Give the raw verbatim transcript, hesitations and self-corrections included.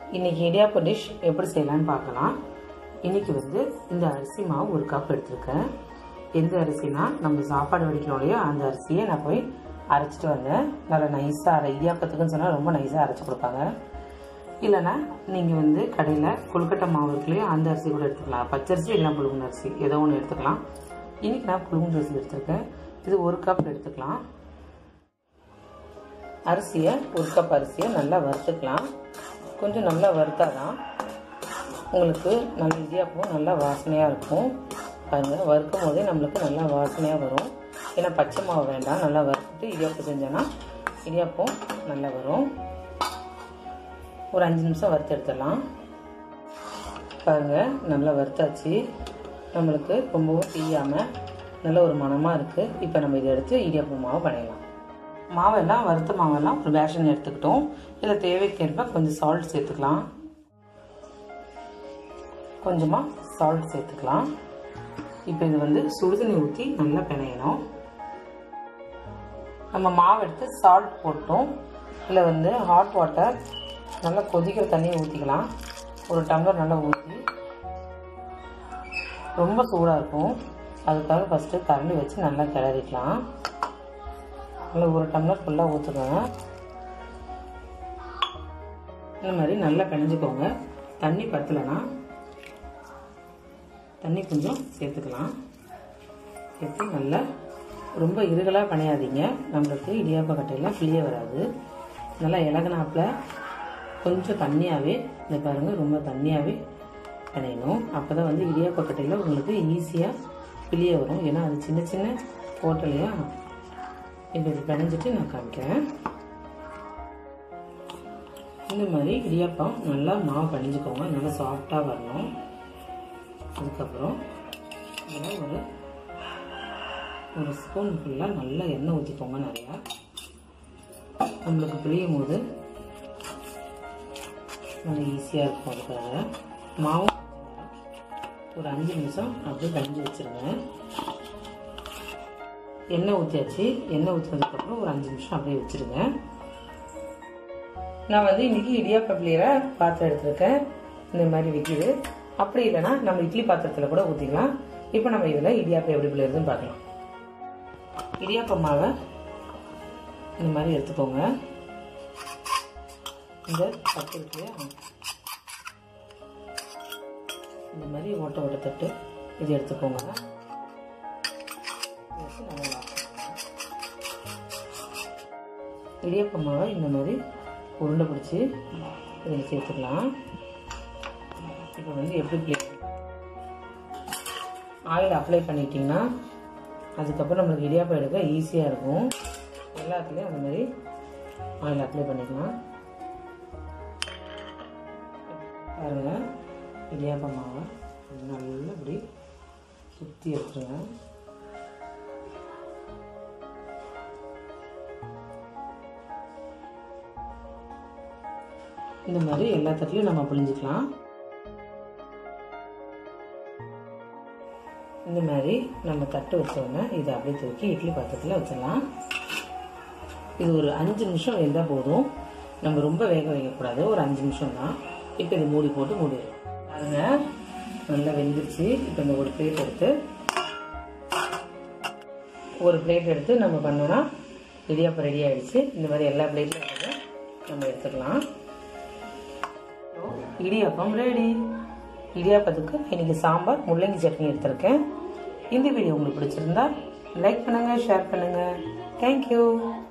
இன்றைக்கி இடியாப்ப டிஷ் எப்படி செய்யலான்னு பார்க்கலாம். இன்றைக்கி வந்து இந்த அரிசி மாவு ஒரு கப் எடுத்துருக்கேன். எந்த அரிசினா நம்ம சாப்பாடு வடிக்கிறோம் இல்லையா, அந்த அரிசியை நான் போய் அரைச்சிட்டு வந்தேன். நல்லா நைஸாக அரை இடியாப்பத்துக்குன்னு சொன்னால் ரொம்ப நைஸாக அரைச்சி கொடுப்பாங்க. இல்லைனா நீங்கள் வந்து கடையில் கொழுக்கட்டை மாவு இருக்குல்லையோ அந்த அரிசி கூட எடுத்துக்கலாம். பச்சரிசி இல்லைனா புழுங்குன அரிசி ஏதோ ஒன்று எடுத்துக்கலாம். இன்றைக்கி நான் புழுங்குன அரிசி எடுத்துருக்கேன். இது ஒரு கப் எடுத்துக்கலாம். அரிசியை ஒரு கப் அரிசியை நல்லா வறுத்துக்கலாம். கொஞ்சம் நல்லா வறுத்தாதான் உங்களுக்கு நல்ல இடியாப்பம் நல்லா வாசனையாக இருக்கும். பாருங்கள், வறுக்கும் போதே நம்மளுக்கு நல்லா வாசனையாக வரும். ஏன்னா பச்சை மாவு வேண்டாம், நல்லா வறுத்துட்டு இடியாப்பம் செஞ்சோன்னா இடியாப்பம் நல்லா வரும். ஒரு அஞ்சு நிமிஷம் வறுத்து எடுத்துடலாம். பாருங்கள், நல்லா வறுத்தாச்சு. நம்மளுக்கு ரொம்பவும் தீயாமல் நல்ல ஒரு மணமாக இருக்குது. இப்போ நம்ம இதை எடுத்து இடியாப்பம் மாவு பண்ணிடலாம். மாவெல்லாம் வறுத்த மாவெல்லாம் ஒரு பேஷன் எடுத்துக்கிட்டோம். இதில் தேவைக்கேற்ப கொஞ்சம் சால்ட் சேர்த்துக்கலாம். கொஞ்சமாக சால்ட் சேர்த்துக்கலாம். இப்போ இது வந்து சுடுதண்ணி ஊற்றி நல்லா பிணையணும். நம்ம மாவு எடுத்து சால்ட் போட்டோம். இதில் வந்து ஹாட் வாட்டர் நல்லா கொதிக்கிற தண்ணியை ஊற்றிக்கலாம். ஒரு டம்ளர் நல்லா ஊற்றி, ரொம்ப சூடாக இருக்கும், அதுக்காக ஃபஸ்ட்டு கரண்டி வச்சு நல்லா கிளறிக்கலாம். நல்லா ஒரு டம்ளர் ஃபுல்லாக ஊற்றுக்கோங்க. இந்த மாதிரி நல்லா பிணைஞ்சிக்கோங்க. தண்ணி பத்தலைன்னா தண்ணி கொஞ்சம் சேர்த்துக்கலாம். சேர்த்து நல்லா ரொம்ப இருகலாக பிணையாதீங்க. நம்மளுக்கு இடியாப்ப கட்டையில் பிளியே வராது. நல்லா இலகுனாப்பில் கொஞ்சம் தண்ணியாகவே, இந்த பாருங்கள், ரொம்ப தண்ணியாகவே பிணையணும். அப்போ தான் வந்து இடியாப்ப கட்டையில் உங்களுக்கு ஈஸியாக பிளியே வரும். ஏன்னா அது சின்ன சின்ன போட்டலையா. இப்போ இது பிணைஞ்சிட்டு நான் காமிக்கிறேன். இந்த மாதிரி இடியாப்பம் நல்லா மாவு பிணைஞ்சிக்கோங்க. நல்லா சாஃப்டாக வரணும். அதுக்கப்புறம் இதில் ஒரு ஒரு ஸ்பூன் ஃபுல்லாக நல்லா எண்ணெய் ஊற்றிக்கோங்க. நிறையா நம்மளுக்கு பிழியும் போது நல்லா ஈஸியாக இருக்கும். அதுக்காக மாவு ஒரு அஞ்சு நிமிஷம் அப்படியே கஞ்சி வச்சுருங்க. எண்ணெய் ஊற்றியாச்சு. எண்ணெய் ஊற்றினதுக்கப்புறம் ஒரு அஞ்சு நிமிஷம் அப்படியே வச்சுருங்க. நான் வந்து இன்றைக்கி இடியாப்ப பிள்ளையரை பாத்திரம் எடுத்துருக்கேன். இந்த மாதிரி விற்கிது. அப்படி இல்லைன்னா நம்ம இட்லி பாத்திரத்தில் கூட ஊற்றிக்கலாம். இப்போ நம்ம இதில் இடியாப்பம் எப்படி பிள்ளைறதுன்னு பார்க்கலாம். இடியாப்ப மாவை இந்த மாதிரி எடுத்துக்கோங்க. இந்த தட்டு இருக்கு, இந்த மாதிரி ஓட்ட ஓட்ட தட்டு இது எடுத்துக்கோங்க. இடியாப்ப மாவை இந்த மாதிரி உருண்டை பிடிச்சி இதில் சேர்த்துக்கலாம். இப்போ வந்து எப்படி பிளேட் ஆயில் அப்ளை பண்ணிட்டீங்கன்னா அதுக்கப்புறம் நம்மளுக்கு இடியாப்பம் எடுக்க ஈஸியாக இருக்கும். எல்லாத்துலேயும் அந்த மாதிரி ஆயில் அப்ளை பண்ணிக்கலாம். பாருங்கள், இடியாப்ப மாவை நல்லா இப்படி சுற்றி எடுத்துருங்க. இந்த மாதிரி எல்லா தட்டிலையும் நம்ம புழிஞ்சிக்கலாம். இந்த மாதிரி நம்ம தட்டு வச்சோன்னா இதை அப்படியே தூக்கி இட்லி பாத்திரத்தில் வச்சிடலாம். இது ஒரு அஞ்சு நிமிஷம் வெந்தால் போதும். நம்ம ரொம்ப வேக வைக்கக்கூடாது, ஒரு அஞ்சு நிமிஷம் தான். இப்போ இது மூடி போட்டு மூடி பாருங்க, நல்லா வெந்துருச்சு. இப்போ இந்த ஒரு பிளேட் எடுத்து ஒரு பிளேட் எடுத்து நம்ம பண்ணோன்னா இடியாப்பம் ரெடி ஆகிடுச்சு. இந்த மாதிரி எல்லா பிளேட்லையும் நம்ம எடுத்துக்கலாம். இடியாப்பம் ரெடி. இடியாப்பத்துக்கு இன்னைக்கு சாம்பார் முள்ளங்கி சட்னி எடுத்திருக்கேன். இந்த வீடியோ உங்களுக்கு பிடிச்சிருந்தா லைக் பண்ணுங்க, ஷேர் பண்ணுங்க. தேங்க்யூ.